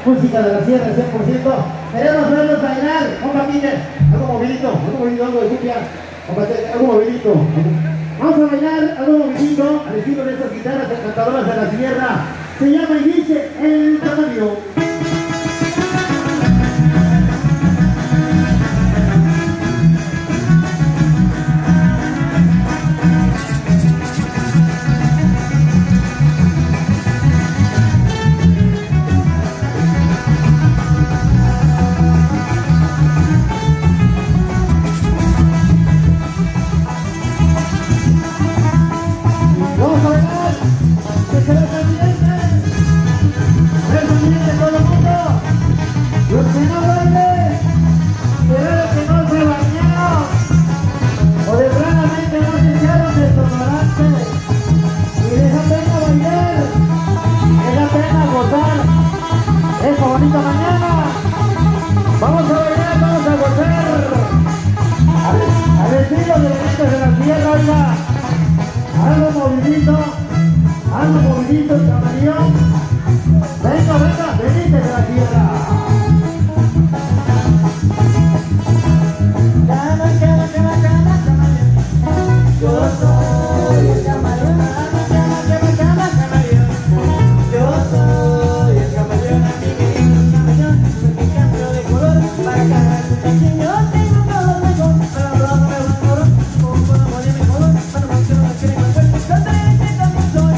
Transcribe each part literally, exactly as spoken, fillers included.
música de la sierra cien por ciento. Queremos verlos bailar, compa Miguel, algo movidito, algo movidito, algo de cumbia, algo movidito. Vamos a bailar algo movidito al estilo de estas guitarras encantadoras de la sierra. Se llama y dice El Tamaño. Algo movidito, algo movidito, camaleón. Venga, venga, venite de la tierra. Cama, cama, cama, cama, camaleón. Yo soy el camaleón. Cama, cama, cama, camaleón. Yo soy el camaleón, mi querido camaleón. Porque cambio de color para cada canción. Yo tengo un color mejor, para hablar de un color. Como puedo poner mi color, para no quiero no quiero igual. Yo también también soy.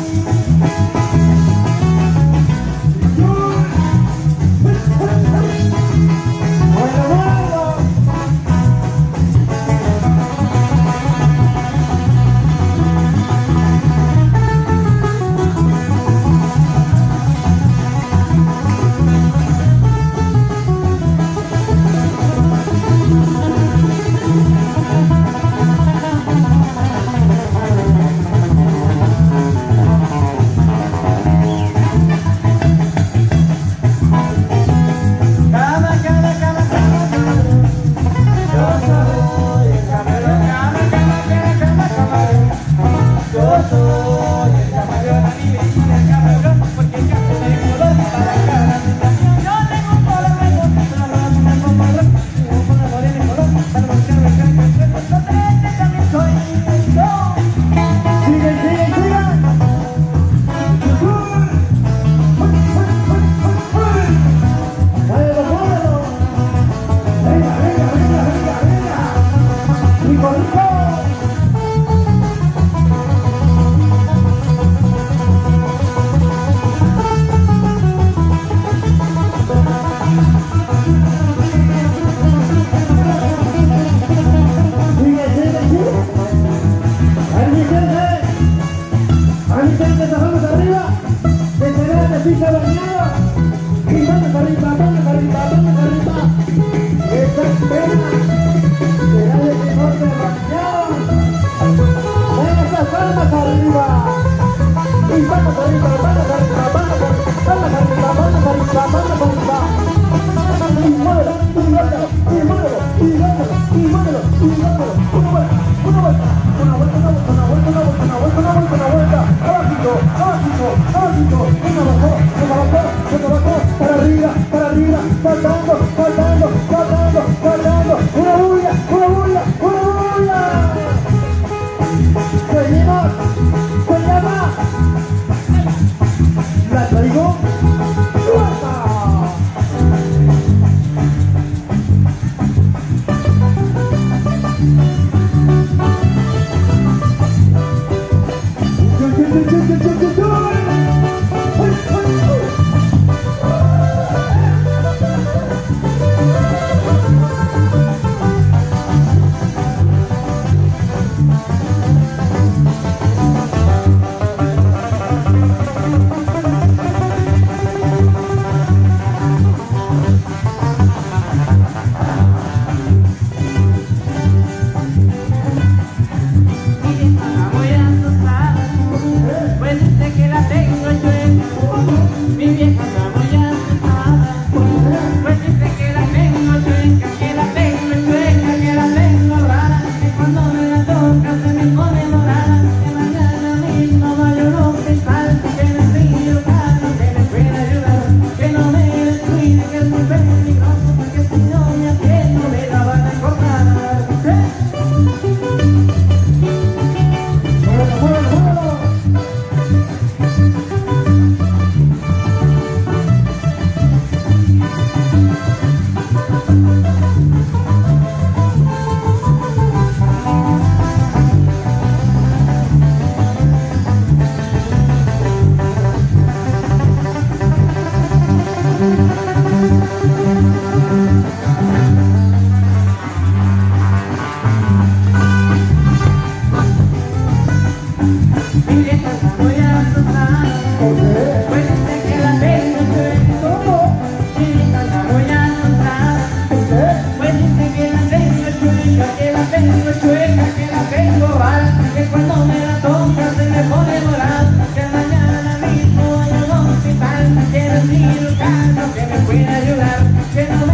me puede ayudar, que no me